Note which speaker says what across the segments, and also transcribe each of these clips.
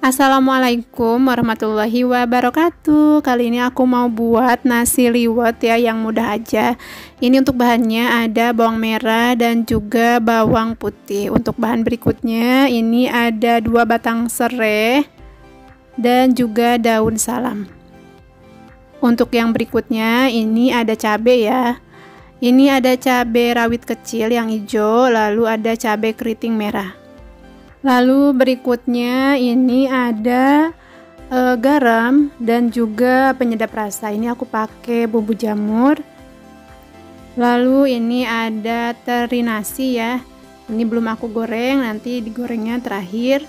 Speaker 1: Assalamualaikum warahmatullahi wabarakatuh. Kali ini aku mau buat nasi liwet ya, yang mudah aja. Ini untuk bahannya ada bawang merah dan juga bawang putih. Untuk bahan berikutnya ini ada 2 batang serai dan juga daun salam. Untuk yang berikutnya ini ada cabai ya. Ini ada cabai rawit kecil yang hijau, lalu ada cabai keriting merah. Lalu berikutnya ini ada garam dan juga penyedap rasa. Ini aku pakai bumbu jamur. Lalu ini ada teri nasi ya. Ini belum aku goreng, nanti digorengnya terakhir.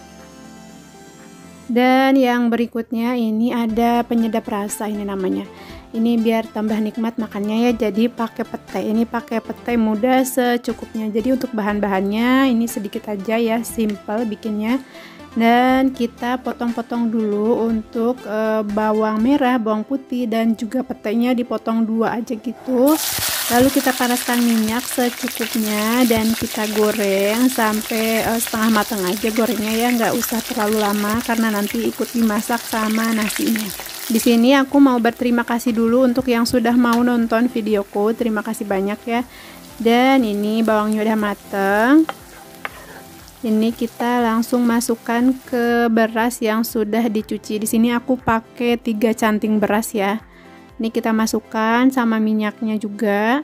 Speaker 1: Dan yang berikutnya ini ada penyedap rasa, ini namanya. Ini biar tambah nikmat makannya ya, jadi pakai petai. Ini pakai petai muda secukupnya. Jadi untuk bahan-bahannya ini sedikit aja ya, simple bikinnya. Dan kita potong-potong dulu untuk bawang merah, bawang putih dan juga petainya dipotong 2 aja gitu. Lalu kita panaskan minyak secukupnya dan kita goreng sampai setengah matang aja gorengnya ya, nggak usah terlalu lama karena nanti ikut dimasak sama nasinya. Di sini aku mau berterima kasih dulu untuk yang sudah mau nonton videoku. Terima kasih banyak ya. Dan ini bawangnya udah mateng. Ini kita langsung masukkan ke beras yang sudah dicuci. Di sini aku pakai 3 canting beras ya. Ini kita masukkan sama minyaknya juga.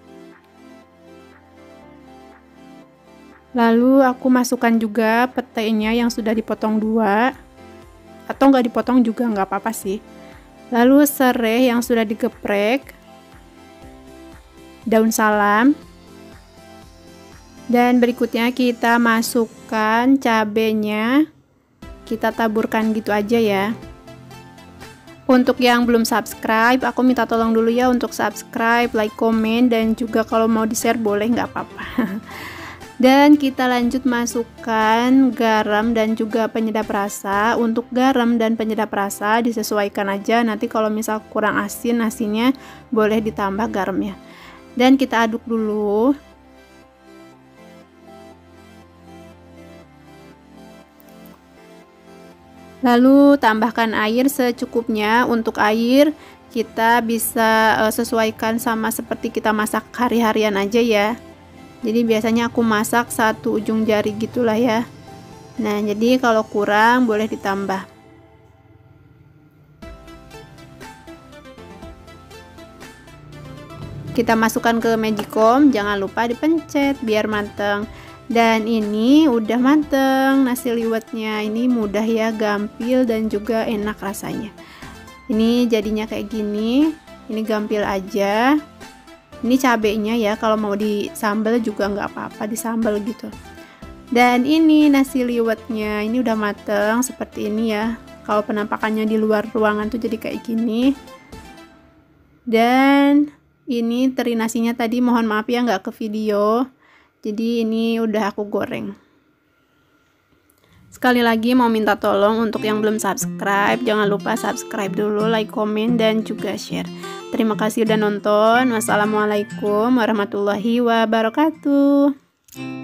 Speaker 1: Lalu aku masukkan juga petainya yang sudah dipotong 2. Atau nggak dipotong juga nggak apa-apa sih. Lalu serai yang sudah digeprek, daun salam, dan berikutnya kita masukkan cabenya. Kita taburkan gitu aja ya. Untuk yang belum subscribe, aku minta tolong dulu ya untuk subscribe, like, komen, dan juga kalau mau di share boleh, nggak apa-apa. Dan kita lanjut masukkan garam dan juga penyedap rasa. Untuk garam dan penyedap rasa disesuaikan aja, nanti kalau misal kurang asin nasinya boleh ditambah garamnya. Dan kita aduk dulu. Lalu tambahkan air secukupnya. Untuk air kita bisa sesuaikan sama seperti kita masak hari-harian aja ya. Jadi biasanya aku masak 1 ujung jari gitulah ya. Nah, jadi kalau kurang boleh ditambah. Kita masukkan ke magicom, jangan lupa dipencet biar mateng. Dan ini udah mateng nasi liwetnya. Ini mudah ya, gampil dan juga enak rasanya. Ini jadinya kayak gini. Ini gampil aja. Ini cabenya ya, kalau mau disambal juga nggak apa-apa, disambal gitu. Dan ini nasi liwetnya, ini udah mateng seperti ini ya. Kalau penampakannya di luar ruangan tuh jadi kayak gini. Dan ini teri nasinya tadi mohon maaf ya nggak ke video. Jadi ini udah aku goreng. Sekali lagi mau minta tolong untuk yang belum subscribe, jangan lupa subscribe dulu, like, komen, dan juga share. Terima kasih udah nonton. Wassalamualaikum warahmatullahi wabarakatuh.